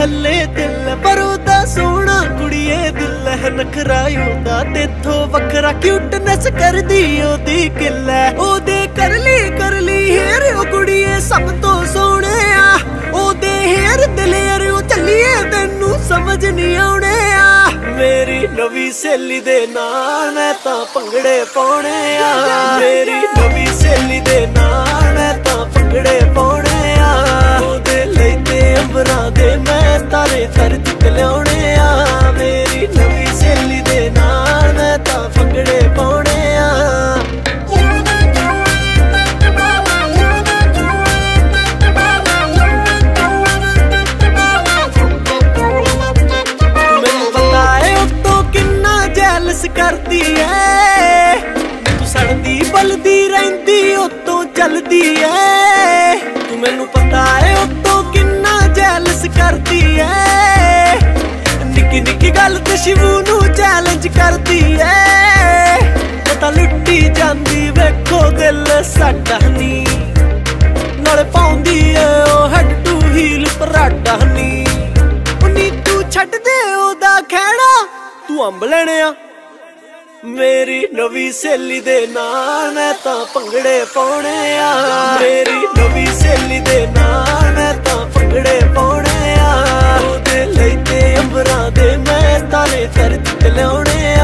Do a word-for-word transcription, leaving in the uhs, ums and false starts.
पल्ले दिल पर ओदा सोहना कुड़िए दिल है नखरा ओदा तेथों वखरा क्यूटनेस कर दी ओदी किल है ओदे करली करली हेयर ओ कुड़िए सब तो सोहने आ ओदे हेयर दलेर ओ चलिए तेनू समझ नहीं आउणे आ मेरी नवी सहेली दे नाल मैं तां भंगड़े पाउणे आ मेरी नवी सहेली दे नाल मैं तां भंगड़े पाउणे आ ओदे लई ते अंबरां दे मैं तारे धरती ते लियाउणे आ मेरी नवी सहेली दे नाल मैं तां भंगड़े पाउणे आ करती है तू सड़दी बलदी रहिंदी उत्तों चलदी है तू मैनू पता है उत्तों किन्ना जैलस करती है निक्की निक्की गल ते शिवू नू चैलेंज करती है पता लुट्टी जांदी वेखो दिल साडा नी नाले पाउंदी है ओ हेड टू हील पराडा नी उन्नी तू छड्ड दे ओदा खैड़ा तू अंब लेने आ मेरी नवी सहेली दे नाल मैं तां भंगड़े पाउणे आ मेरी नवी सहेली दे नाल मैं तां भंगड़े पाउणे आ ओदे लई ते अंबरां दे मैं तारे धरती ते लियाउणे